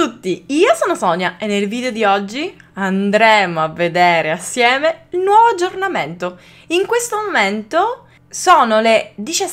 tutti, io sono Sonia e nel video di oggi andremo a vedere assieme il nuovo aggiornamento. In questo momento sono le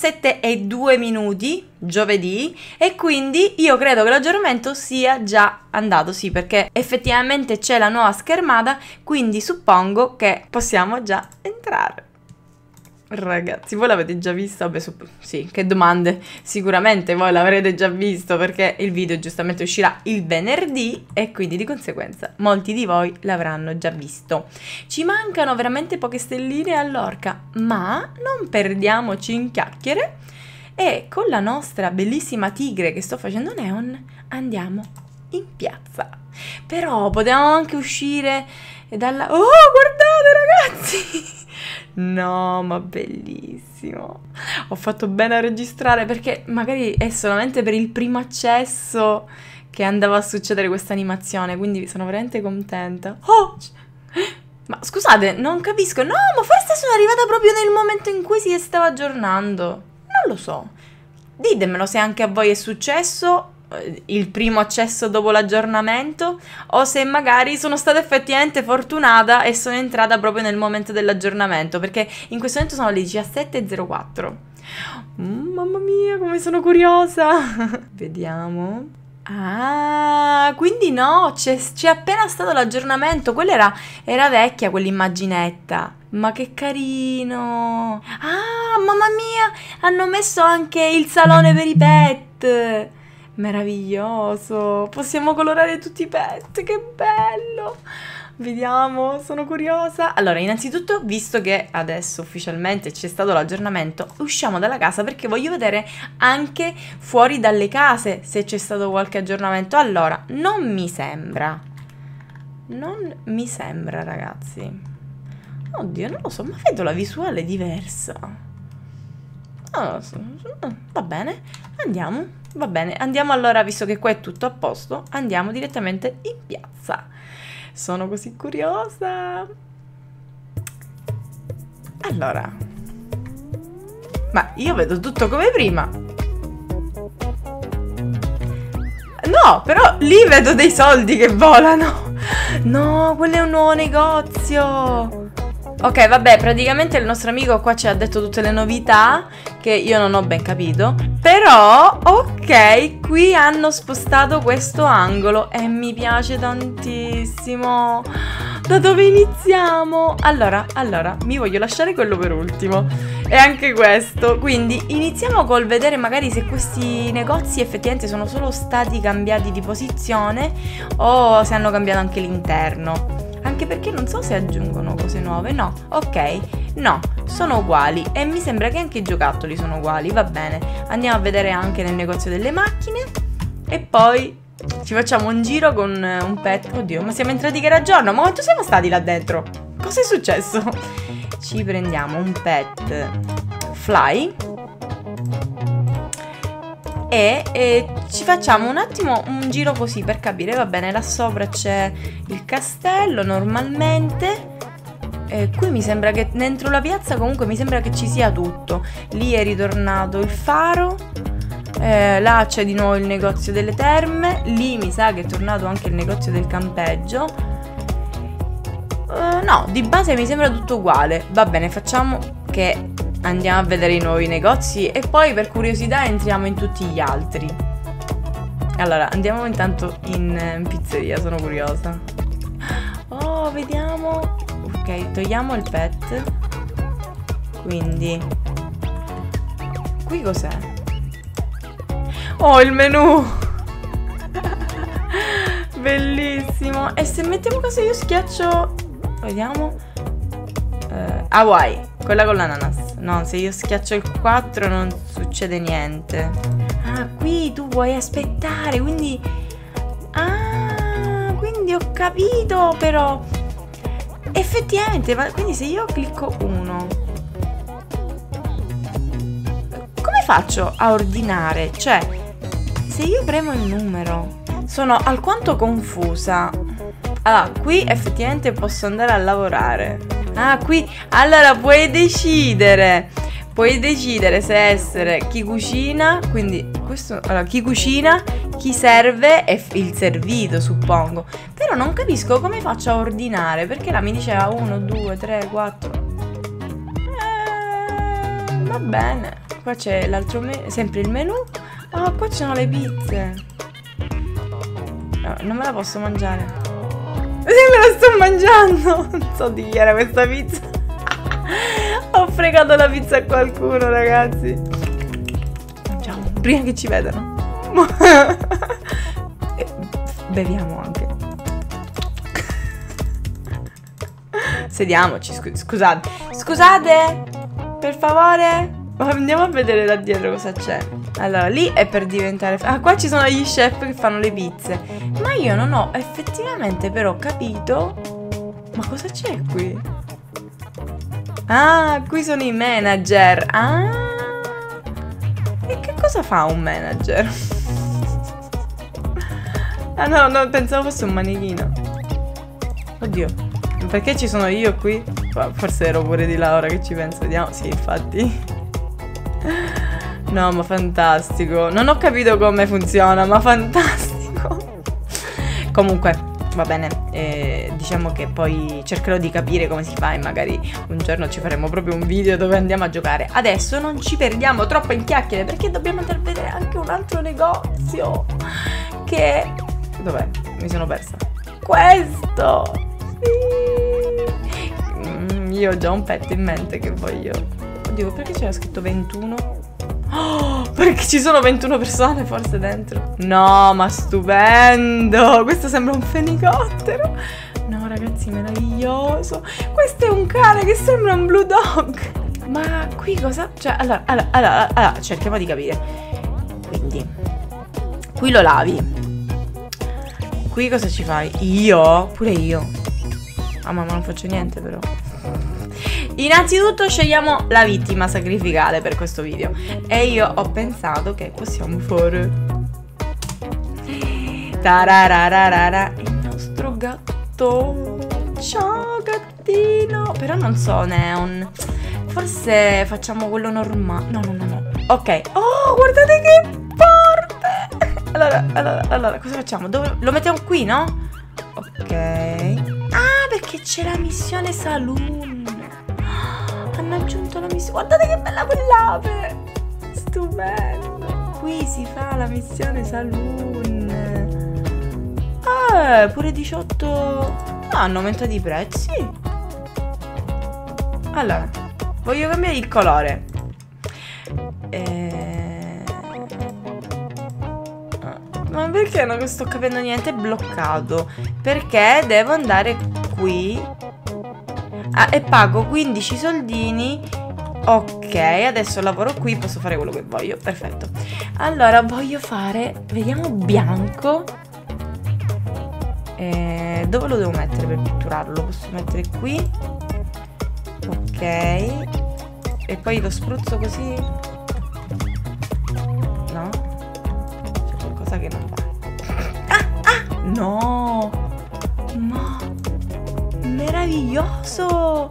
17:02, giovedì, e quindi io credo che l'aggiornamento sia già andato, sì, perché effettivamente c'è la nuova schermata, quindi suppongo che possiamo già entrare. Ragazzi, voi l'avete già visto? Vabbè, sì, che domande. Sicuramente voi l'avrete già visto perché il video giustamente uscirà il venerdì e quindi di conseguenza molti di voi l'avranno già visto. Ci mancano veramente poche stelline all'orca, ma non perdiamoci in chiacchiere e con la nostra bellissima tigre che sto facendo neon andiamo in piazza. Però potevamo anche uscire dalla... Oh, guardate ragazzi! No, ma bellissimo. Ho fatto bene a registrare perché magari è solamente per il primo accesso che andava a succedere questa animazione, quindi sono veramente contenta. Oh! Ma scusate, non capisco. No, ma forse sono arrivata proprio nel momento in cui si stava aggiornando. Non lo so. Ditemelo se anche a voi è successo il primo accesso dopo l'aggiornamento o se magari sono stata effettivamente fortunata e sono entrata proprio nel momento dell'aggiornamento, perché in questo momento sono le 17:04. Mamma mia, come sono curiosa. Vediamo. Ah, quindi no, c'è appena stato l'aggiornamento. Quella era vecchia, quell'immaginetta. Ma che carino. Ah, mamma mia, hanno messo anche il salone per i pet. Meraviglioso, possiamo colorare tutti i pet, che bello. Vediamo, sono curiosa. Allora, innanzitutto, visto che adesso ufficialmente c'è stato l'aggiornamento, usciamo dalla casa perché voglio vedere anche fuori dalle case se c'è stato qualche aggiornamento. Allora, non mi sembra, ragazzi. Oddio, non lo so, ma vedo la visuale diversa. Oh, va bene, andiamo. Va bene, andiamo allora, visto che qua è tutto a posto, andiamo direttamente in piazza. Sono così curiosa. Allora, ma io vedo tutto come prima. No, però lì vedo dei soldi che volano. No, quello è un nuovo negozio. Ok, vabbè, praticamente il nostro amico qua ci ha detto tutte le novità che io non ho ben capito. Però, ok, qui hanno spostato questo angolo e mi piace tantissimo. Da dove iniziamo? Allora, mi voglio lasciare quello per ultimo. E anche questo. Quindi iniziamo col vedere magari se questi negozi effettivamente sono solo stati cambiati di posizione o se hanno cambiato anche l'interno. Anche perché non so se aggiungono cose nuove. No, ok, no, sono uguali. E mi sembra che anche i giocattoli sono uguali. Va bene, andiamo a vedere anche nel negozio delle macchine e poi ci facciamo un giro con un pet. Oddio, ma siamo entrati che era giorno. Ma quanto siamo stati là dentro? Cosa è successo? Ci prendiamo un pet fly e ci facciamo un attimo un giro così per capire. Va bene, là sopra c'è il castello normalmente. Qui mi sembra che dentro la piazza comunque mi sembra che ci sia tutto. Lì è ritornato il faro, là c'è di nuovo il negozio delle terme, lì mi sa che è tornato anche il negozio del campeggio. No, di base mi sembra tutto uguale. Va bene, facciamo che andiamo a vedere i nuovi negozi e poi per curiosità entriamo in tutti gli altri. Allora, andiamo intanto in pizzeria, sono curiosa. Oh, vediamo. Ok, togliamo il pet. Quindi qui cos'è? Oh, il menù. Bellissimo. E se mettiamo caso io schiaccio, vediamo, Hawaii, quella con l'ananas. No, se io schiaccio il 4 non succede niente. Ah, qui tu vuoi aspettare, quindi... Ah, quindi ho capito, però... Effettivamente, quindi se io clicco 1... Come faccio a ordinare? Cioè, se io premo il numero... Sono alquanto confusa. Allora, qui effettivamente posso andare a lavorare. Ah, qui... Allora, puoi decidere puoi decidere se essere chi cucina, quindi questo, allora, chi cucina, chi serve e il servito, suppongo. Però non capisco come faccio a ordinare, perché là mi diceva 1, 2, 3, 4. Va bene. Qua c'è l'altro sempre il menù. Ah, qua ci sono le pizze. No, non me la posso mangiare. Sì, me la sto mangiando. Non so di chi era questa pizza. Ho fregato la pizza a qualcuno, ragazzi. Mangiamo, prima che ci vedano. Beviamo anche. Sediamoci, scusate. Scusate, per favore. Andiamo a vedere da dietro cosa c'è. Allora, lì è per diventare... Ah, qua ci sono gli chef che fanno le pizze. Ma io non ho effettivamente però capito... Ma cosa c'è qui? Ah, qui sono i manager. Ah! E che cosa fa un manager? Ah no, pensavo fosse un manichino. Oddio, perché ci sono io qui? Forse ero pure di là ora che ci penso. Vediamo, sì, infatti. No, ma fantastico. Non ho capito come funziona, ma fantastico. Comunque, va bene, diciamo che poi cercherò di capire come si fa e magari un giorno ci faremo proprio un video dove andiamo a giocare. Adesso non ci perdiamo troppo in chiacchiere, perché dobbiamo andare a vedere anche un altro negozio che... Dov'è? Mi sono persa. Questo! Sì! Io ho già un pet in mente che voglio... Oddio, perché c'era scritto 21? Oh, perché ci sono 21 persone forse dentro. No, ma stupendo. Questo sembra un fenicottero. No, ragazzi, meraviglioso. Questo è un cane che sembra un blue dog. Ma qui cosa? Cioè, allora, cerchiamo di capire. Quindi, qui lo lavi. Qui cosa ci fai? Io? Pure io. Ah, ma non faccio niente però. Innanzitutto scegliamo la vittima sacrificale per questo video. E io ho pensato che possiamo fare tarararara, il nostro gatto. Ciao gattino. Però non so, Neon. Forse facciamo quello normale. No. Ok. Oh, guardate che forte. Allora, cosa facciamo? Dove... Lo mettiamo qui, no? Ok. Ah, perché c'è la missione saloon. Hanno aggiunto la missione. Guardate che bella quell'ape. Stupendo. Qui si fa la missione saloon. Ah, pure 18. Ah, hanno aumentato i prezzi. Allora, voglio cambiare il colore. Ma perché non sto capendo niente? È bloccato. Perché devo andare qui. Ah, e pago 15 soldini. Ok, adesso lavoro qui, posso fare quello che voglio. Perfetto. Allora, voglio fare... Vediamo bianco. Dove lo devo mettere per pitturarlo? Lo posso mettere qui. Ok. E poi lo spruzzo così. No? C'è qualcosa che non va. No. No. Meraviglioso.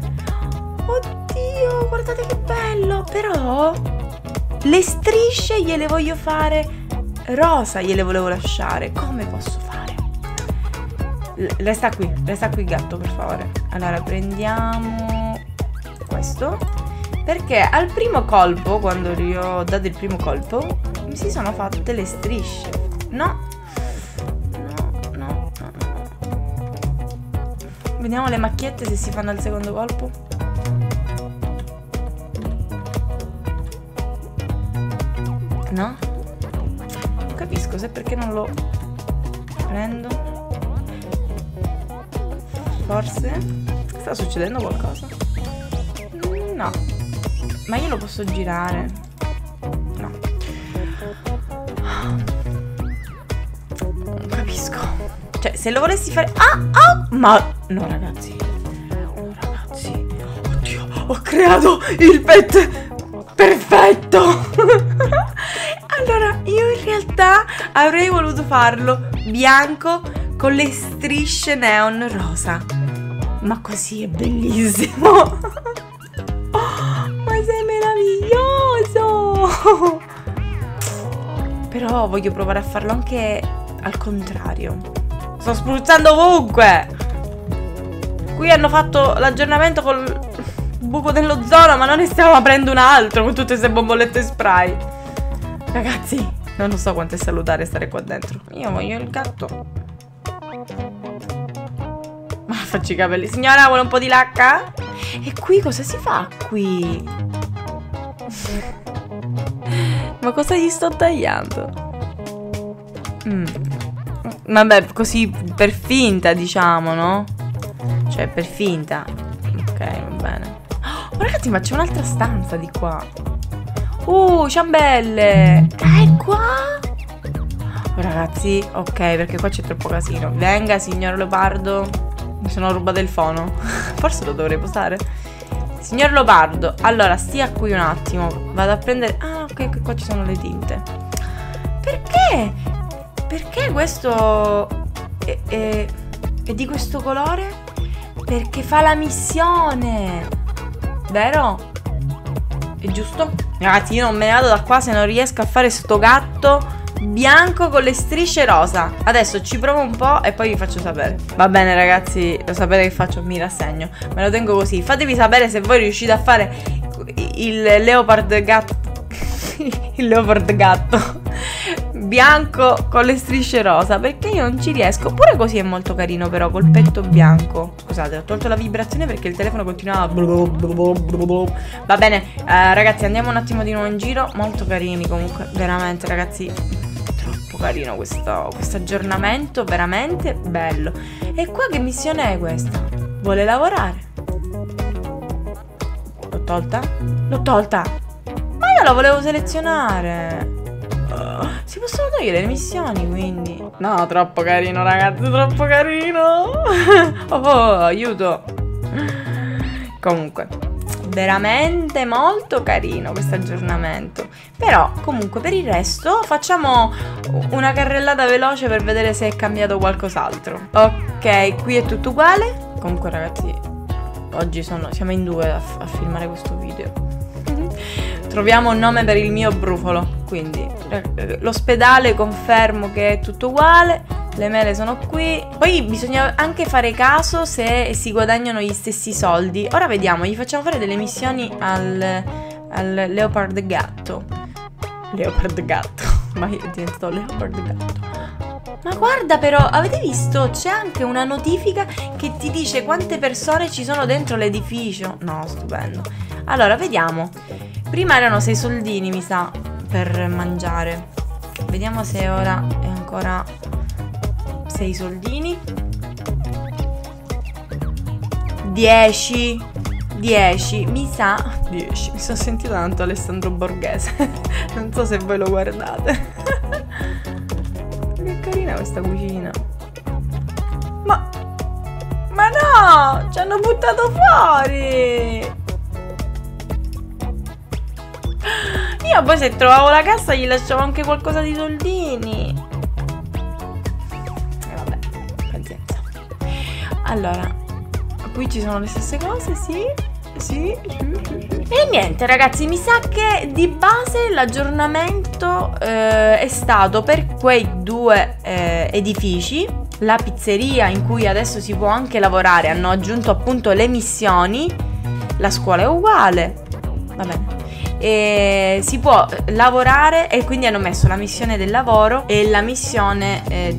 Oddio, guardate che bello. Però le strisce gliele voglio fare rosa, gliele volevo lasciare. Come posso fare? Resta qui gatto, per favore. Allora prendiamo questo, perché al primo colpo, quando gli ho dato il primo colpo, mi si sono fatte le strisce. No. Vediamo le macchiette se si fanno al secondo colpo. No? Non capisco se perché non lo prendo. Forse sta succedendo qualcosa? No. Ma io lo posso girare? No. Non capisco. Cioè, se lo volessi fare... Ma... No, ragazzi. Oddio, ho creato il pet perfetto. Allora, io in realtà avrei voluto farlo bianco con le strisce neon rosa. Ma così è bellissimo. Ma sei meraviglioso! Però voglio provare a farlo anche al contrario. Sto spruzzando ovunque! Qui hanno fatto l'aggiornamento col buco dell'ozono, ma noi ne stiamo aprendo un altro con tutte queste bombolette spray. Ragazzi, non lo so quanto è salutare stare qua dentro. Io voglio il gatto. Ma faccio i capelli. Signora, vuole un po' di lacca? E qui cosa si fa qui? Ma cosa gli sto tagliando? Vabbè, così per finta, diciamo, no? Cioè, per finta. Ok, va bene. Oh, ragazzi, ma c'è un'altra stanza di qua. Ciambelle. È qua? Oh, ragazzi, ok, perché qua c'è troppo casino. Venga, signor Leopardo. Mi sono rubato il fono. Forse lo dovrei posare. Signor Leopardo, allora stia qui un attimo. Vado a prendere... Ah, ok, qua ci sono le tinte. Perché? Perché questo è di questo colore? Perché fa la missione. Vero? È giusto? Ragazzi, io non me ne vado da qua se non riesco a fare sto gatto bianco con le strisce rosa. Adesso ci provo un po' e poi vi faccio sapere. Va bene ragazzi, lo sapete che faccio, mi rassegno. Me lo tengo così. Fatemi sapere se voi riuscite a fare il leopard gatto. Il leopard gatto bianco con le strisce rosa, perché io non ci riesco. Pure così è molto carino, però col petto bianco. Scusate, ho tolto la vibrazione perché il telefono continuava. Va bene, ragazzi, andiamo un attimo di nuovo in giro. Molto carini comunque, veramente ragazzi. Troppo carino questo aggiornamento, veramente bello. E qua che missione è questa? Vuole lavorare? L'ho tolta? L'ho tolta! Ma io la volevo selezionare. Si possono togliere le missioni, quindi. No, troppo carino ragazzi, troppo carino. Oh, aiuto. Comunque, veramente molto carino questo aggiornamento. Però comunque per il resto facciamo una carrellata veloce per vedere se è cambiato qualcos'altro. Ok, qui è tutto uguale. Comunque ragazzi, oggi siamo in due a filmare questo video. Troviamo un nome per il mio brufolo. Quindi l'ospedale, confermo che è tutto uguale. Le mele sono qui. Poi bisogna anche fare caso se si guadagnano gli stessi soldi. Ora vediamo, gli facciamo fare delle missioni al leopard gatto. Leopard gatto. Ma è diventato leopard gatto. Ma guarda però, avete visto? C'è anche una notifica che ti dice quante persone ci sono dentro l'edificio. No, stupendo. Allora, vediamo. Prima erano 6 soldini, mi sa, per mangiare. Vediamo se ora è ancora 6 soldini. 10. Mi sa 10. Mi sono sentita tanto Alessandro Borghese. Non so se voi lo guardate. Che carina questa cucina. Ma no, ci hanno buttato fuori. Io poi se trovavo la cassa gli lasciavo anche qualcosa di soldini. E vabbè, pazienza. Allora, qui ci sono le stesse cose, sì. E niente ragazzi, mi sa che di base l'aggiornamento è stato per quei due edifici. La pizzeria in cui adesso si può anche lavorare, hanno aggiunto appunto le missioni. La scuola è uguale, va bene. E si può lavorare e quindi hanno messo la missione del lavoro e la missione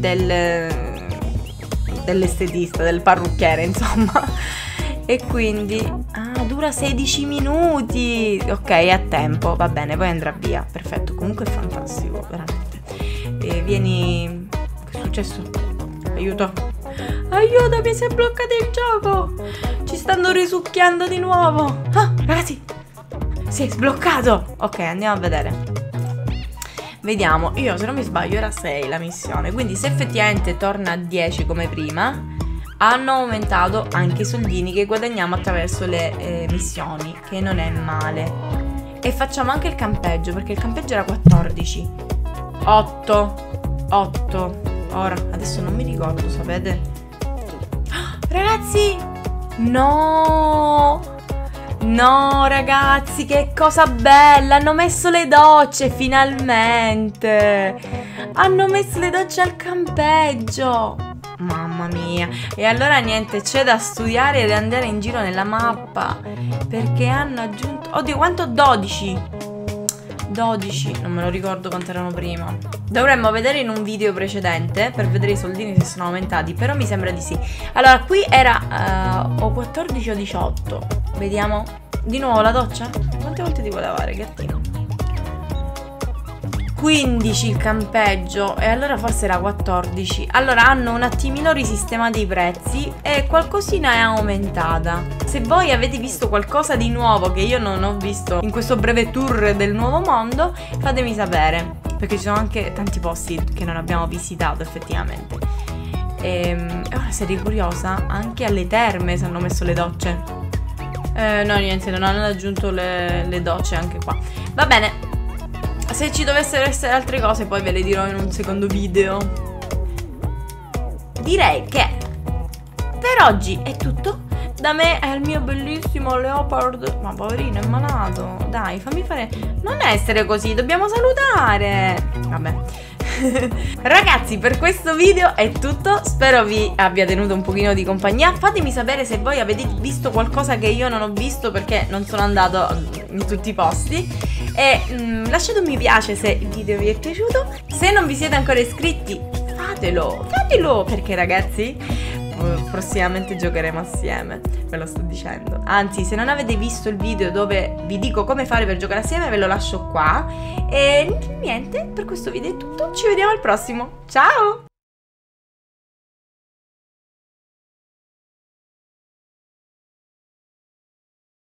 dell'estetista, del parrucchiere, insomma. E quindi dura 16 minuti. Ok, è a tempo, va bene, poi andrà via. Perfetto, comunque è fantastico, veramente. E vieni... Che è successo? Aiuto. Aiuto, mi si è bloccato il gioco. Ci stanno risucchiando di nuovo. Ah, ragazzi, si è sbloccato. Ok, andiamo a vedere. Vediamo. Io, se non mi sbaglio, era 6 la missione. Quindi se effettivamente torna a 10 come prima, hanno aumentato anche i soldini che guadagniamo attraverso le missioni, che non è male. E facciamo anche il campeggio, perché il campeggio era 14. 8. Ora, adesso non mi ricordo, sapete? Ragazzi, no, No ragazzi, che cosa bella, hanno messo le docce finalmente. Hanno messo le docce al campeggio. Mamma mia. E allora niente, c'è da studiare ed andare in giro nella mappa, perché hanno aggiunto... Oddio, quanto? 12. 12, non me lo ricordo quanto erano prima. Dovremmo vedere in un video precedente per vedere i soldini se sono aumentati, però mi sembra di sì. Allora, qui era o 14 o 18. Vediamo. Di nuovo la doccia? Quante volte ti vuoi lavare, gattino? 15 il campeggio, e allora forse era 14. Allora hanno un attimino risistemato i prezzi e qualcosina è aumentata. Se voi avete visto qualcosa di nuovo che io non ho visto in questo breve tour del nuovo mondo, fatemi sapere, perché ci sono anche tanti posti che non abbiamo visitato effettivamente. E ora sarei curiosa, anche alle terme se hanno messo le docce. No, niente, non hanno aggiunto le docce anche qua. Va bene. Se ci dovessero essere altre cose poi ve le dirò in un secondo video. Direi che per oggi è tutto. Da me è il mio bellissimo Leopard. Ma poverino, è malato. Dai, fammi fare... Non essere così, dobbiamo salutare. Vabbè. Ragazzi, per questo video è tutto. Spero vi abbia tenuto un pochino di compagnia. Fatemi sapere se voi avete visto qualcosa che io non ho visto, perché non sono andato in tutti i posti. E lasciate un mi piace se il video vi è piaciuto. Se non vi siete ancora iscritti, fatelo, perché ragazzi prossimamente giocheremo assieme, ve lo sto dicendo. Anzi, se non avete visto il video dove vi dico come fare per giocare assieme, ve lo lascio qua. E niente, per questo video è tutto. Ci vediamo al prossimo. Ciao!